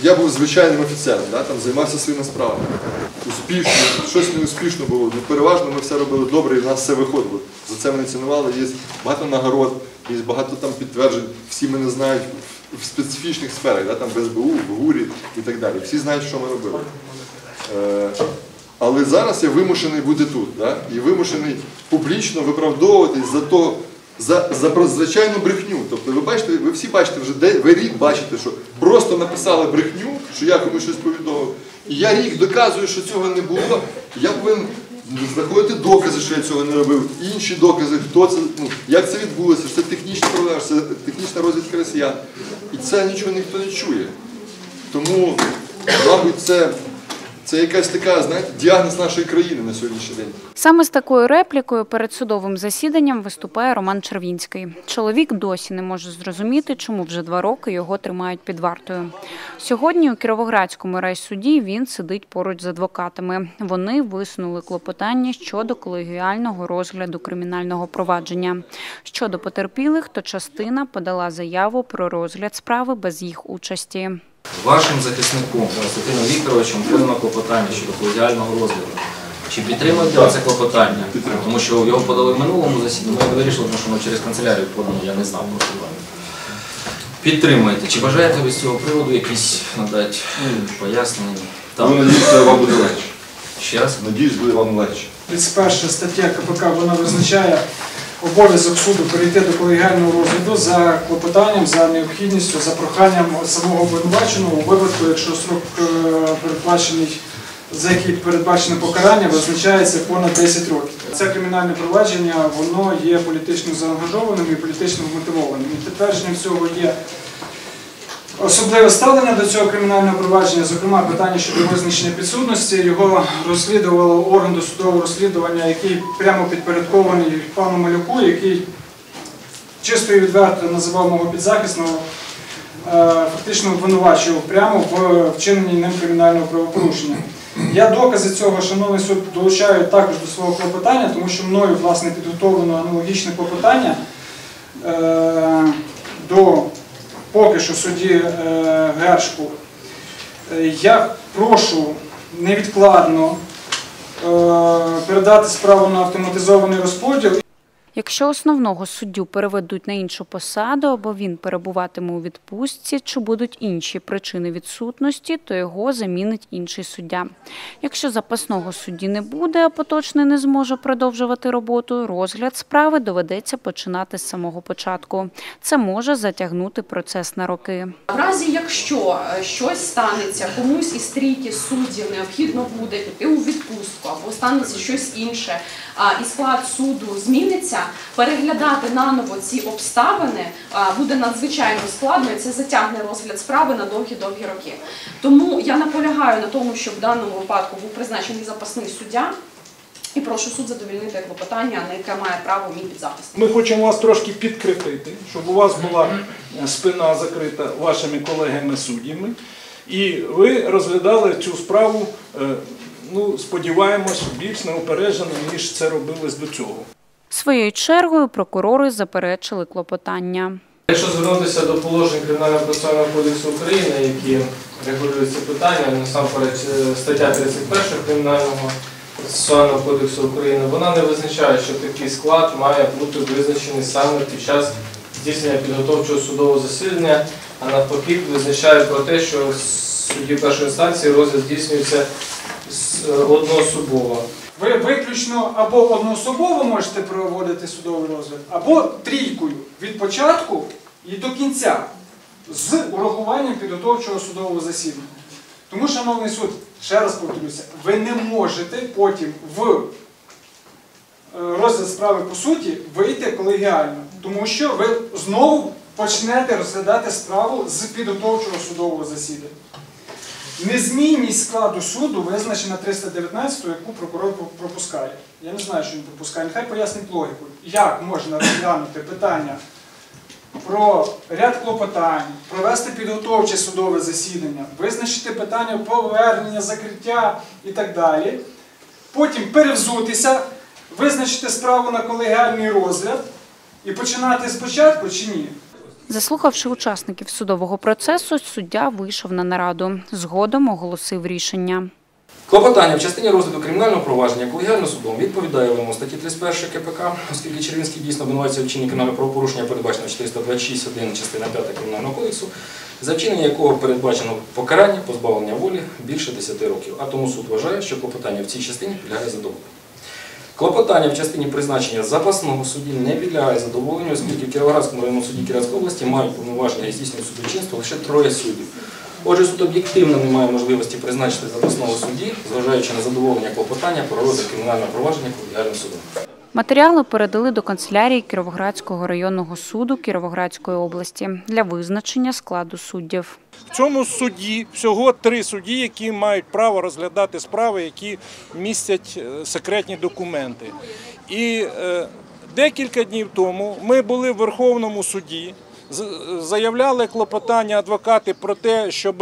я був звичайним офіцером, да, там займався своїми справами. Успішно, щось не успішно було. Ну, переважно ми все робили добре і в нас все виходило. За це мене цінували, є багато нагород, є багато там підтверджень, всі мене знають в специфічних сферах, да, там в СБУ, в ГУРі і так далі. Всі знають, що ми робили. Але зараз я вимушений бути тут, да, і вимушений публічно виправдовуватись за звичайну брехню. Тобто ви бачите, ви всі бачите вже, ви рік бачите, що просто написали брехню, що я комусь щось повідомив, і я рік доказую, що цього не було, я повинен знаходити докази, що я цього не робив, інші докази, хто це, ну, як це відбулося, що це технічна проблема, що це технічна розвідка росіян. І це нічого ніхто не чує. Тому, мабуть, це якась така, знаєте, діагноз нашої країни на сьогоднішній день. Саме з такою реплікою перед судовим засіданням виступає Роман Червінський. Чоловік досі не може зрозуміти, чому вже 2 роки його тримають під вартою. Сьогодні у Кіровоградському райсуді він сидить поруч з адвокатами. Вони висунули клопотання щодо колегіального розгляду кримінального провадження. Щодо потерпілих, то частина подала заяву про розгляд справи без їх участі. Вашим захисником Константином Вікторовичем подано клопотання щодо колегіального розгляду. Чи підтримуєте ви це клопотання? Тому що його подали в минулому засіданні, ми вирішили, що ми через канцелярію подано, я не знав про це. Підтримуєте. Чи бажаєте ви з цього приводу якісь надати пояснення? Ну, надіюсь, вам буде легше. Ще раз? Надіюсь, буде вам легше. 31 стаття КПК, вона визначає обов'язок суду перейти до колегіального розгляду за клопотанням, за необхідністю, за проханням самого обвинуваченого у випадку, якщо строк передбачений, за який передбачене покарання, визначається понад 10 років. Це кримінальне провадження, воно є політично заангажованим і політично вмотивованим. І підтвердженням цього є особливе ставлення до цього кримінального провадження, зокрема питання щодо визначення підсудності. Його розслідував орган досудового розслідування, який прямо підпорядкований пану Малюку, який чисто і відверто називав мого підзахисного, фактично обвинувачував прямо в вчиненні ним кримінального правопорушення. Я докази цього, шановний суд, долучаю також до свого клопотання, тому що мною, власне, підготовлено аналогічне клопотання до поки що судді Гершку. Я прошу невідкладно передати справу на автоматизований розподіл. Якщо основного суддю переведуть на іншу посаду або він перебуватиме у відпустці, чи будуть інші причини відсутності, то його замінить інший суддя. Якщо запасного судді не буде, а поточний не зможе продовжувати роботу, розгляд справи доведеться починати з самого початку. Це може затягнути процес на роки. В разі, якщо щось станеться, комусь із трійки суддів необхідно буде піти у відпустку або станеться щось інше, і склад суду зміниться, переглядати наново ці обставини буде надзвичайно складно, і це затягне розгляд справи на довгі-довгі роки. Тому я наполягаю на тому, щоб в даному випадку був призначений запасний суддя, і прошу суд задовольнити клопотання, на яке має право мій підзахисник. Ми хочемо вас трошки підкріпити, щоб у вас була спина закрита вашими колегами-суддями, і ви розглядали цю справу, ну, сподіваємось, більш неупереджено, ніж це робилось до цього. Своєю чергою прокурори заперечили клопотання. Якщо звернутися до положень Кримінального процесуального кодексу України, які регулюють це питання, насамперед стаття 31 Кримінального процесуального кодексу України, вона не визначає, що такий склад має бути визначений саме під час здійснення підготовчого судового засідання, а навпаки визначає про те, що в суді першої інстанції розгляд здійснюється одноособово. Ви виключно або одноособово можете проводити судовий розгляд, або трійкою від початку і до кінця з урахуванням підготовчого судового засідання. Тому, шановний суд, ще раз повторюся, ви не можете потім в розгляд справи по суті вийти колегіально, тому що ви знову почнете розглядати справу з підготовчого судового засідання. Незмінність складу суду визначена 319-ю, яку прокурор пропускає. Я не знаю, що він пропускає. Нехай пояснить логіку. Як можна розглянути питання про ряд клопотань, провести підготовче судове засідання, визначити питання повернення, закриття і так далі, потім перевзутися, визначити справу на колегіальний розгляд і починати спочатку чи ні? Заслухавши учасників судового процесу, суддя вийшов на нараду. Згодом оголосив рішення. Клопотання в частині розгляду кримінального провадження колегіальним судом відповідає вимогам статті 31 КПК, оскільки Червінський дійсно обвинувачується в вчиненні кримінального правопорушення, передбачено 426.1 частина 5 Кримінального кодексу, за вчинення якого передбачено покарання, позбавлення волі більше 10 років. А тому суд вважає, що клопотання в цій частині підлягає задоволенню. Клопотання в частині призначення запасного судді не підлягає задоволенню, оскільки в Кіровоградському районному суді Кіровоградської області мають повноваження і здійснюють судочинство лише 3 суддів. Отже, суд об'єктивно не має можливості призначити запасного судді, зважаючи на задоволення клопотання про розгляд кримінального провадження колегіальним судом. Матеріали передали до канцелярії Кіровоградського районного суду Кіровоградської області для визначення складу суддів. В цьому суді всього 3 судді, які мають право розглядати справи, які містять секретні документи. І декілька днів тому ми були в Верховному суді, заявляли клопотання адвокати про те, щоб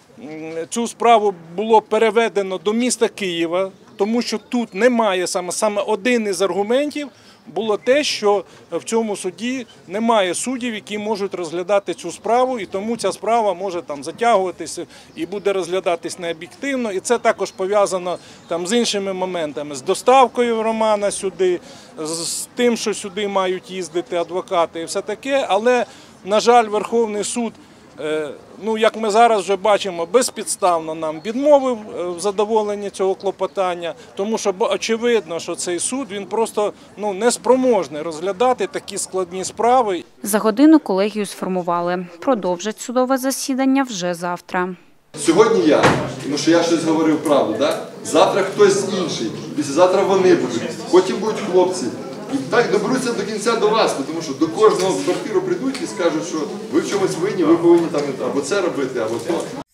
цю справу було переведено до міста Києва, тому що тут немає, саме один із аргументів було те, що в цьому суді немає суддів, які можуть розглядати цю справу, і тому ця справа може там затягуватися і буде розглядатись необ'єктивно. І це також пов'язано там з іншими моментами, з доставкою Романа сюди, з тим, що сюди мають їздити адвокати і все таке. Але, на жаль, Верховний суд, як ми зараз вже бачимо, безпідставно нам відмовив в задоволенні цього клопотання, тому що очевидно, що цей суд, він просто не спроможний розглядати такі складні справи. За годину колегію сформували. Продовжать судове засідання вже завтра. Сьогодні я, тому що я щось говорив правду, да? Завтра хтось інший, післязавтра вони будуть, потім будуть хлопці. І так доберуться до кінця до вас, тому що до кожного в квартиру прийдуть і скажуть, що ви в чомусь винні, ви повинні там або це робити, або то.